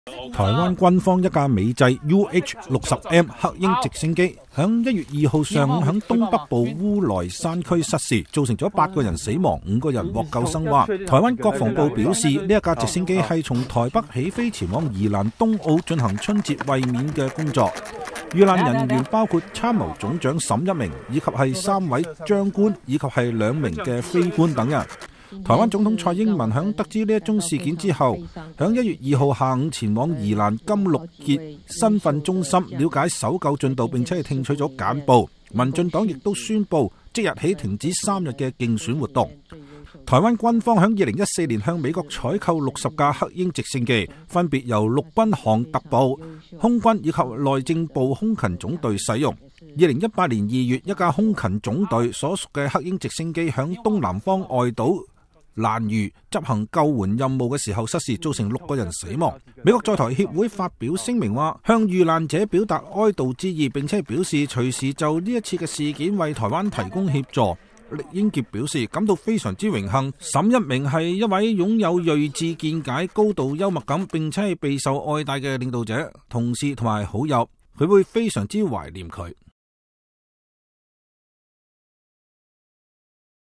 台灣軍方一架美製 UH-60M 黑鷹直升機響1月2號上午響東北部烏來山區失事，造成咗8個人死亡，5個人獲救生還。台灣國防部表示，呢一架直升機係從台北起飛前往宜蘭東澳進行春節衛冕嘅工作。遇難人員包括參謀總長沈一鳴，以及係3位將官，以及係2名嘅飛官等人。台灣總統蔡英文響得知呢一宗事件之後，響1月2號下午前往宜蘭金綠傑身份中心了解搜救進度，並且係聽取咗簡報。民進黨亦都宣布即日起停止3日嘅競選活動。台灣軍方響2014年向美國採購60架黑鷹直升機，分別由陸軍航特部、空軍以及內政部空勤總隊使用。2018年2月，一架空勤總隊所屬嘅黑鷹直升機響東南方外島蘭嶼執行救援任務嘅時候失事，造成6個人死亡。美國在台協會發表聲明話，向遇難者表達哀悼之意，並且表示隨時就呢一次嘅事件為台灣提供協助。酈英傑表示感到非常之榮幸，沈一鳴係一位擁有睿智見解、高度幽默感，並且係備受愛戴嘅領導者、同事同埋好友，佢會非常之懷念佢。